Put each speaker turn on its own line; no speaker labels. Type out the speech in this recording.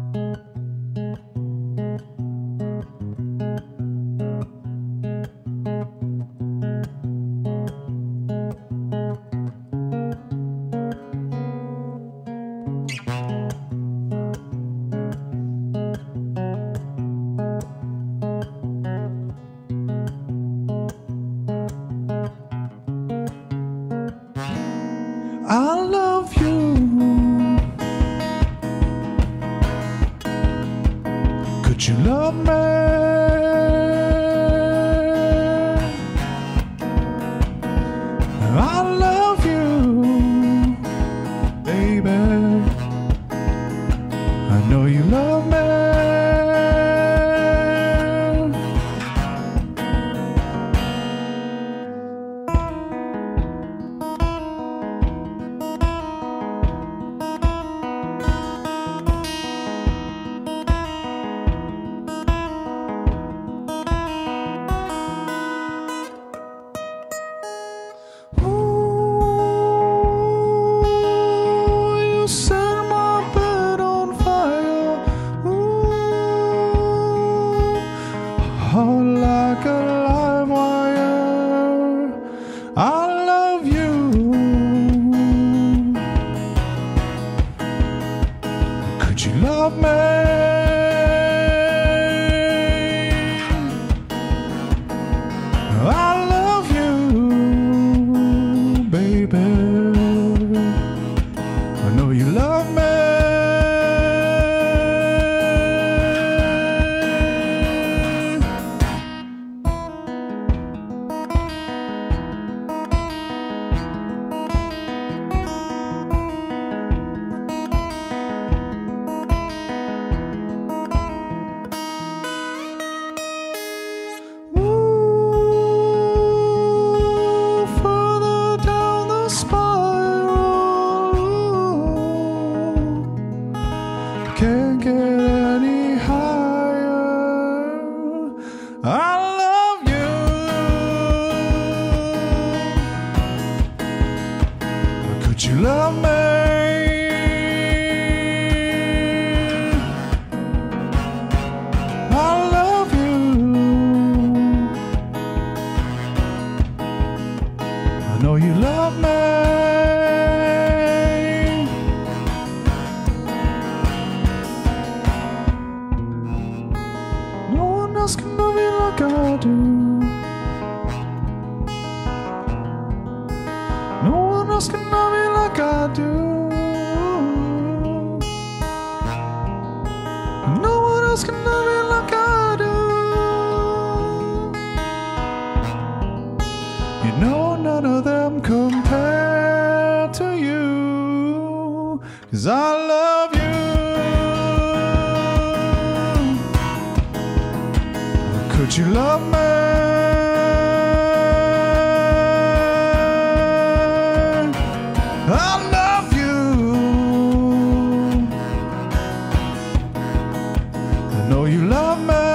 I love you. Could you love me? I love you, baby. I know you love me. Hot like a live wire. I love you. Could you love me? I love you, baby. I know you love me. Can't get any higher. I love you. Could you love me? I love you. I know you love me. No one else can love you like I do. No one else can love you like I do. No one else can love you like I do. You know none of them compare to you, 'cause I love you. Could you love me? I love you. I know you love me.